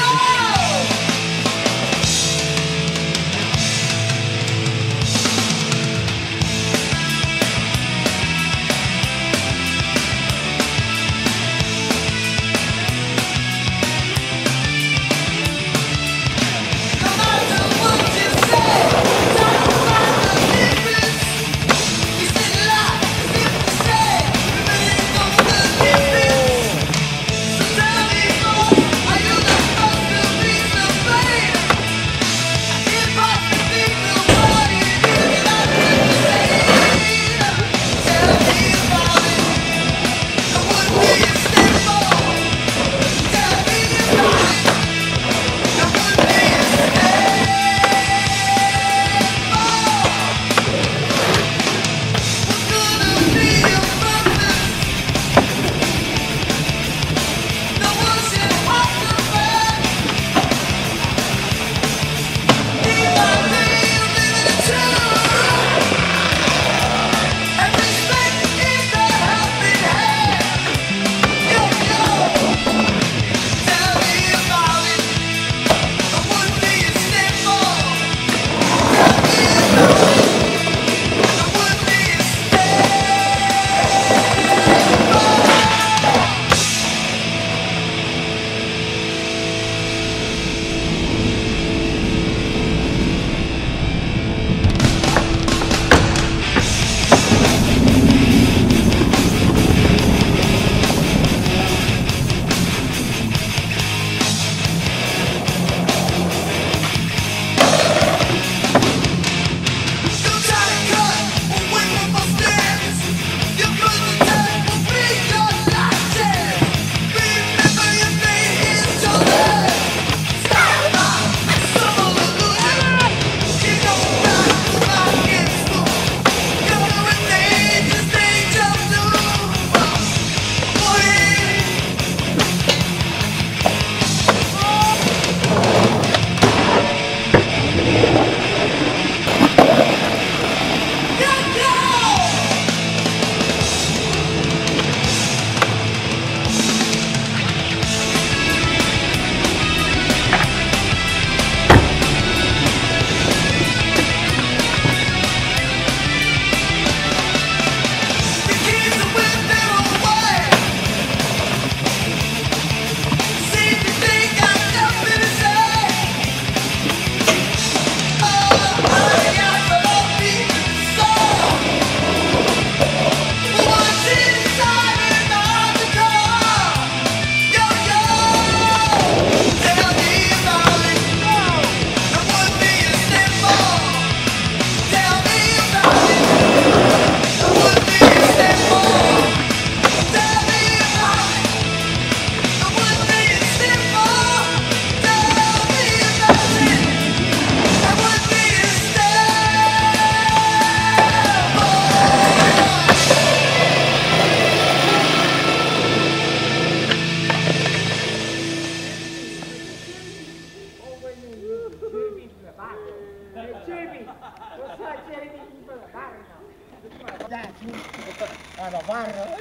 Out of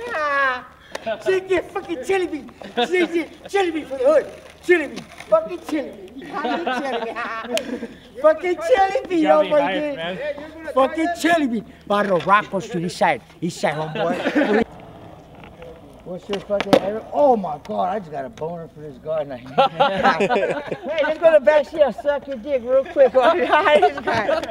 water. See, get fucking chili bean. See, chili bean for the hood. Chili bean. Fucking chili bean. Fucking chili bean, oh my. Fucking chili bean. Bottle of Rockwell Street, east side, homeboy. What's your fucking name? Oh my God, I just got a boner for this guy. Hey, let's go to the back seat. I'll suck your dick real quick. This guy.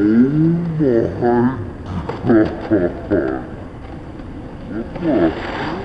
Oh my God.